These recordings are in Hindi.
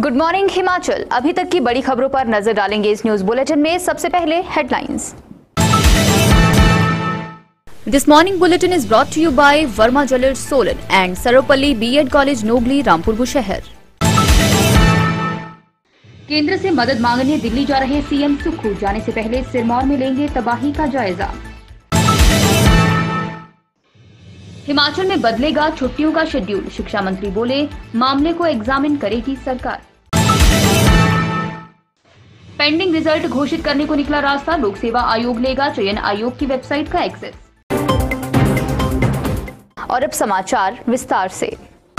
Good morning Himachal. अभी तक की बड़ी खबरों पर नजर डालेंगे इस न्यूज बुलेटिन में। सबसे पहले headlines. This morning bulletin is brought to you by Verma jewellers Solan and Saropalli B Ed college Nogli Rampur Bushahr. केंद्र से मदद मांगने दिल्ली जा रहे सीएम सुक्खू जाने से पहले सिरमौर में लेंगे तबाही का जायजा। हिमाचल में बदलेगा छुट्टियों का शेड्यूल, शिक्षा मंत्री बोले मामले को एग्जामिन करेगी सरकार। पेंडिंग रिजल्ट घोषित करने को निकला रास्ता, लोक सेवा आयोग लेगा चयन आयोग की वेबसाइट का एक्सेस। और अब समाचार विस्तार से।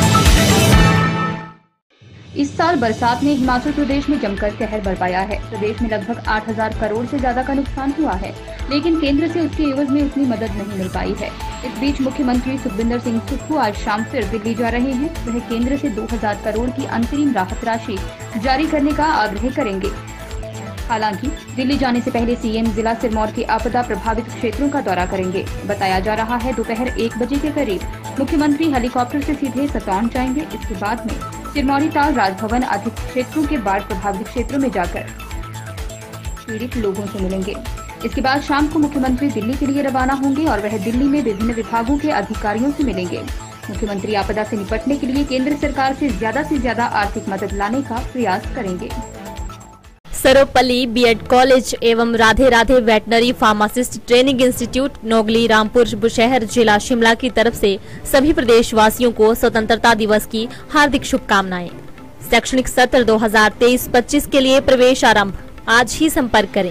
इस साल बरसात ने हिमाचल प्रदेश में जमकर कहर बरपाया है। प्रदेश में लगभग 8,000 करोड़ से ज्यादा का नुकसान हुआ है, लेकिन केंद्र से उसके एवज में उतनी मदद नहीं मिल पाई है। इस बीच मुख्यमंत्री सुखविंदर सिंह सुक्खू आज शाम फिर दिल्ली जा रहे हैं। वह केंद्र से 2,000 करोड़ की अंतरिम राहत राशि जारी करने का आग्रह करेंगे। हालांकि दिल्ली जाने से पहले सीएम जिला सिरमौर के आपदा प्रभावित क्षेत्रों का दौरा करेंगे। बताया जा रहा है दोपहर 1 बजे के करीब मुख्यमंत्री हेलीकॉप्टर से सीधे सतौन जाएंगे। इसके बाद में सिरमौरी ताल राजभवन आदि क्षेत्रों के बाढ़ प्रभावित क्षेत्रों में जाकर पीड़ित लोगों से मिलेंगे। इसके बाद शाम को मुख्यमंत्री दिल्ली के लिए रवाना होंगे और वह दिल्ली में विभिन्न विभागों के अधिकारियों से मिलेंगे। मुख्यमंत्री आपदा से निपटने के लिए केंद्र सरकार से ज्यादा आर्थिक मदद लाने का प्रयास करेंगे। सरोपल्ली बीएड कॉलेज एवं Radhe Radhe veterinary pharmacist training institute Nogli Rampur Bushahr जिला शिमला की तरफ से सभी प्रदेशवासियों को स्वतंत्रता दिवस की हार्दिक शुभकामनाएं। शैक्षणिक सत्र 2023-25 के लिए प्रवेश आरंभ, आज ही संपर्क करें।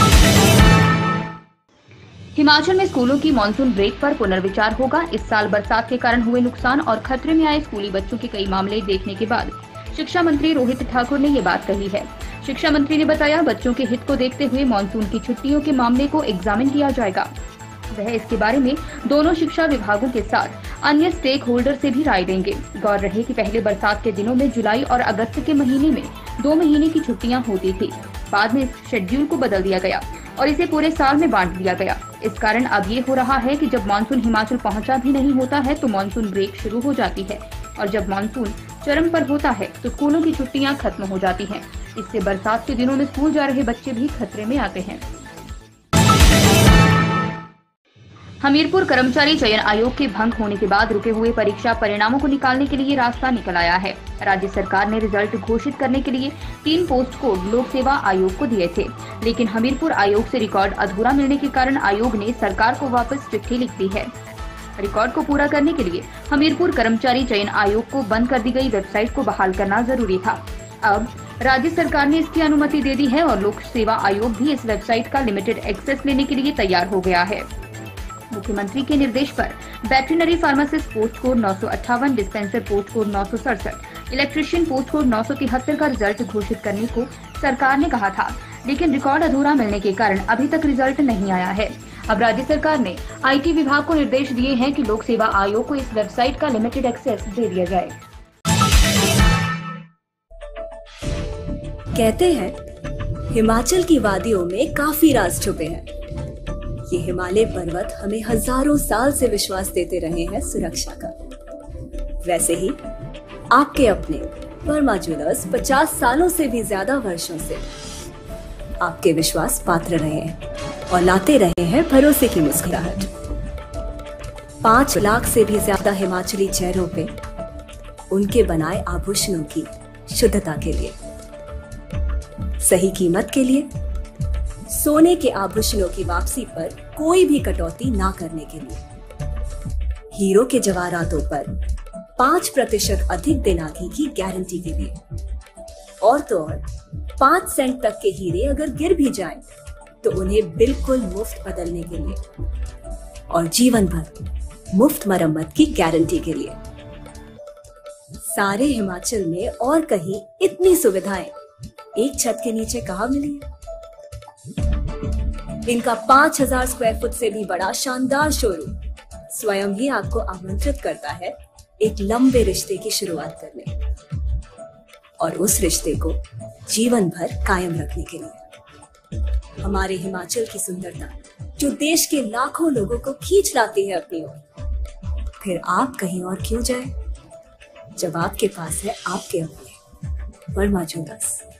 हिमाचल में स्कूलों की मानसून ब्रेक पर पुनर्विचार होगा। इस साल बरसात के कारण हुए नुकसान और खतरे में आए स्कूली बच्चों के कई मामले देखने के बाद शिक्षा मंत्री रोहित ठाकुर ने ये बात कही है। शिक्षा मंत्री ने बताया बच्चों के हित को देखते हुए मानसून की छुट्टियों के मामले को एग्जामिन किया जाएगा। वह इसके बारे में दोनों शिक्षा विभागों के साथ अन्य स्टेक होल्डर से भी राय देंगे। गौर रहे कि पहले बरसात के दिनों में जुलाई और अगस्त के महीने में 2 महीने की छुट्टियां होती थी। बाद में इस शेड्यूल को बदल दिया गया और इसे पूरे साल में बांट दिया गया। इस कारण अब ये हो रहा है कि जब मानसून हिमाचल पहुंचा भी नहीं होता है तो मानसून ब्रेक शुरू हो जाती है और जब मानसून चरम पर होता है तो स्कूलों की छुट्टियां खत्म हो जाती हैं। इससे बरसात के दिनों में स्कूल जा रहे बच्चे भी खतरे में आते हैं। हमीरपुर कर्मचारी चयन आयोग के भंग होने के बाद रुके हुए परीक्षा परिणामों को निकालने के लिए रास्ता निकल आया है। राज्य सरकार ने रिजल्ट घोषित करने के लिए 3 पोस्ट कोड लोक सेवा आयोग को दिए थे, लेकिन हमीरपुर आयोग से रिकॉर्ड अधूरा मिलने के कारण आयोग ने सरकार को वापस चिट्ठी लिख दी है। रिकॉर्ड को पूरा करने के लिए हमीरपुर कर्मचारी चयन आयोग को बंद कर दी गई वेबसाइट को बहाल करना जरूरी था। अब राज्य सरकार ने इसकी अनुमति दे दी है और लोक सेवा आयोग भी इस वेबसाइट का लिमिटेड एक्सेस लेने के लिए तैयार हो गया है। मुख्यमंत्री के निर्देश पर veterinary pharmacist post code 958, dispenser post code 967, electrician post code 973 का रिजल्ट घोषित करने को सरकार ने कहा था, लेकिन रिकॉर्ड अधूरा मिलने के कारण अभी तक रिजल्ट नहीं आया है। अब राज्य सरकार ने आईटी विभाग को निर्देश दिए हैं कि लोक सेवा आयोग को इस वेबसाइट का लिमिटेड एक्सेस दे दिया जाए। कहते हैं हिमाचल की वादियों में काफी राज छुपे हैं। ये हिमालय पर्वत हमें हजारों साल से विश्वास देते रहे हैं सुरक्षा का। वैसे ही आपके अपने वर्मा ज्वेलर्स 50 सालों से भी ज्यादा वर्षों से आपके विश्वास पात्र रहे हैं और लाते रहे हैं भरोसे की मुस्कुराहट। 5 लाख से भी ज्यादा हिमाचली चेहरों पे उनके बनाए आभूषणों की शुद्धता के लिए, सही कीमत के लिए, सोने के आभूषणों की वापसी पर कोई भी कटौती ना करने के लिए, हीरो के जवाहरातों पर 5% अधिक दिनागी की गारंटी के लिए, और तो और 5 सेंट तक के हीरे अगर गिर भी जाएं तो उन्हें बिल्कुल मुफ्त बदलने के लिए, और जीवन भर मुफ्त मरम्मत की गारंटी के लिए। सारे हिमाचल में और कहीं इतनी सुविधाएं एक छत के नीचे कहाँ मिली है? इनका 5000 स्क्वायर फुट से भी बड़ा शानदार शोरूम स्वयं ही आपको आमंत्रित करता है एक लंबे रिश्ते की शुरुआत करने और उस रिश्ते को जीवन भर कायम रखने के लिए। हमारे हिमाचल की सुंदरता जो देश के लाखों लोगों को खींच लाती है अपनी ओर, फिर आप कहीं और क्यों जाए जब आपके पास है आपके अपने वर्मा ज्वेलर्स।